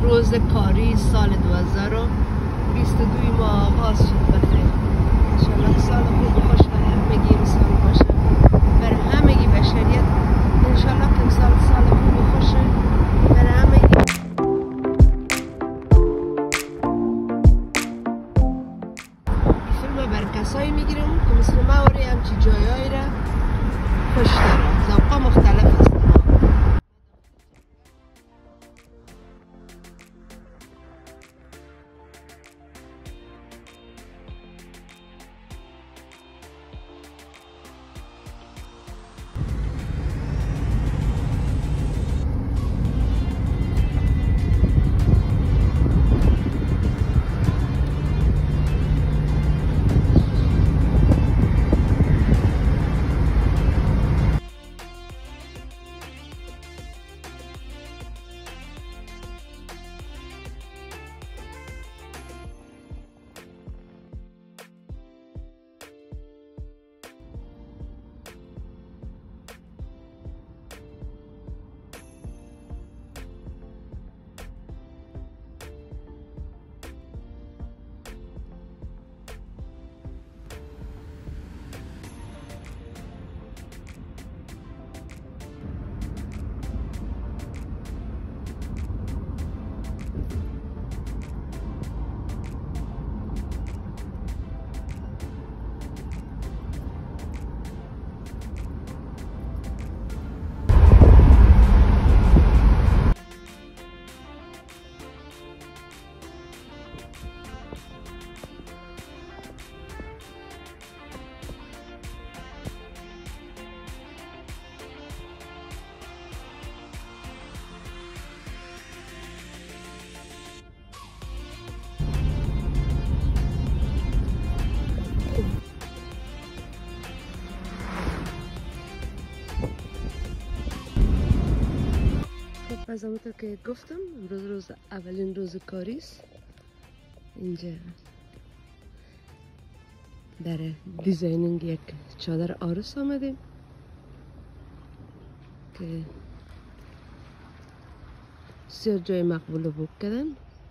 روز کاری سال 2022 ما آغاز شد بخیر. انشالله سال خوب و خوش برای همگی انسان باشه، برای همگی بشریت. انشالله که سال خوب و خوشه برای همگی. این فیلم برای کسایی میگیرم که مثل ما وری همچی جایایی را خوش داره، ذوقا مختلف است. از همونطور که گفتم امروز اولین روز کاری است. اینجا برای دیزاینینگ یک چادر آرس آمدیم که بسیار جای مقبول بوک کردن.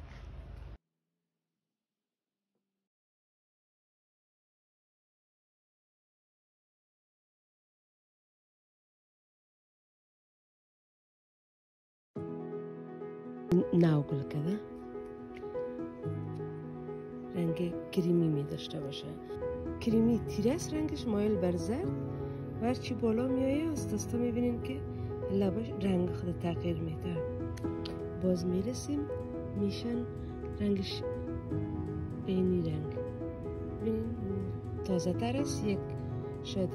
ناو گل کرده، رنگ کریمی می داشته باشه، کریمی تیرس رنگش مایل بر زرد و هرچی بالا میایه آستا میبینین که لباش رنگ خود تغییر میده. باز میرسیم میشن رنگش به این رنگ، ببینین تازه تر است، شاید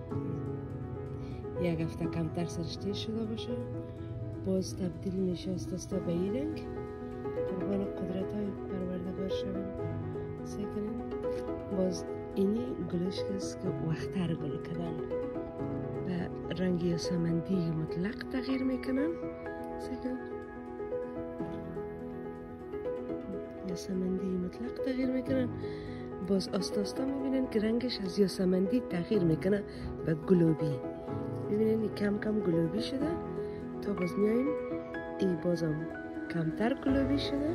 یک هفته کمتر سرشته شده باشه، باز تبدیل میشه آستا به این رنگ. قربان قدرت های پروردگار شویم. سیکنین باز اینی گلش است که وقتر گل کردن و رنگ یاسمندی مطلق تغییر میکنن. سیکنین یاسمندی مطلق تغییر میکنن، باز آستا میبینن که رنگش از یاسمندی تغییر میکنه به گلابی. ببینین کم کم گلابی شده تا باز میاییم ای بازم کمتر گلابی شده،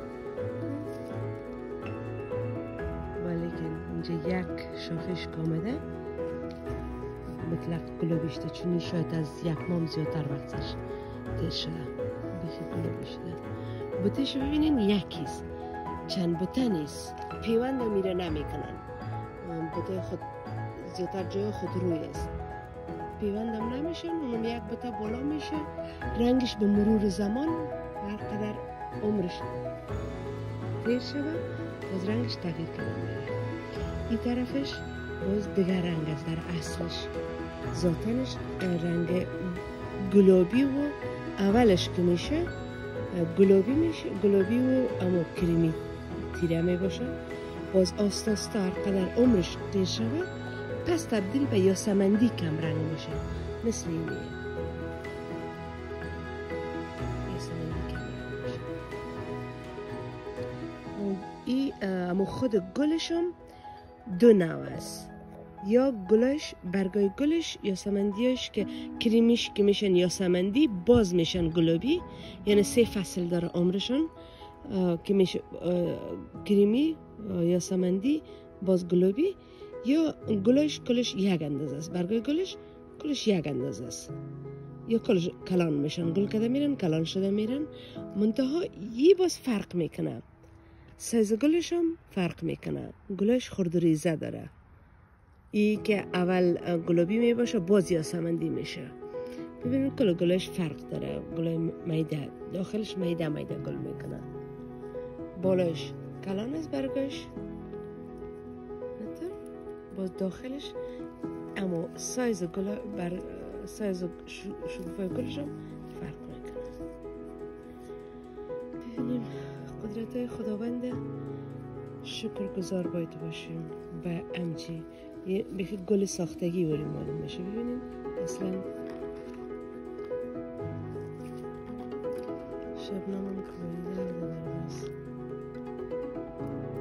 ولی که اینجا یک شاخش آمده مطلق گلابی شده، چون شاید از یک ماه زیادتر وقتش تیز شده، بخی گلابی شده. بوتش ببینین یکیست، چند بوته نیست، پیوند میره نمیکنن، بوته خود زیادتر جای خود روی است، پیوند هم نمیشه، اونم یک بوته بالا میشه. رنگش به مرور زمان هر قدر عمرش دیر شده باز رنگش تغییر کنه میره. این طرفش باز دیگر رنگ است، در اصلش ذاتنش رنگ گلابی و اولش که میشه گلابی و اما کریمی تیره می باشه. باز آستا هر قدر عمرش دیر شده پس تبدیل به یاسمندی کم رنگ میشه، مثل اینه. این اما خود گلشم دو نوع است، یا گلش برگای گلش یاسمندیش که کریمیش که میشن یاسمندی باز میشن گلابی، یعنی 3 فصل داره عمرشون که میشه کریمی یاسمندی باز گلابی، یا گلش کلش یک اندازه است، برگای گلش کلش یک اندازه است، یا کلش کلان میشن، گل کده میرن کلان شده میرن. منتها یه باز فرق میکنه، سایز گلش هم فرق میکنه، گلش خردریزه داره، ای که اول گلابی می باشه باز یاسمندی میشه. ببینید کل گلش فرق داره، گل میده داخلش میده گل میکنه، بالاش کلان است برگش باز داخلش، اما سایز گل بر سایز شکوفه گلش هم فرق میکنه. ببینیم قدرت خداونده، شکر گزار باید باشیم به امچی بخی گل ساختگی وری معلوم میشه. ببینیم اصلا شبنم هم که باید در بس